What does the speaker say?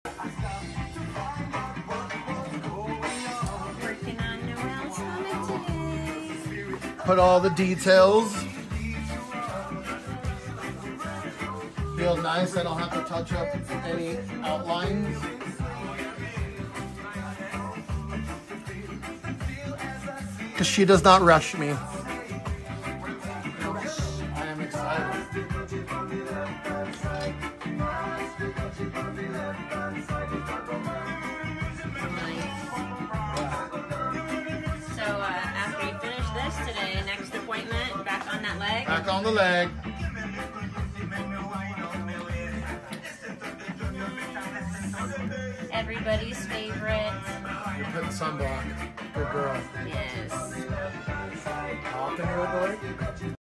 Working on Noel's stomach today. Put all the details. Feel nice. I don't have to touch up any outlines. Because she does not rush me. I am excited. So after you finish this today, next appointment, back on that leg. Back on the leg. Everybody's favorite. You're putting sunblock. Good girl. Yes. Talking to her, boy.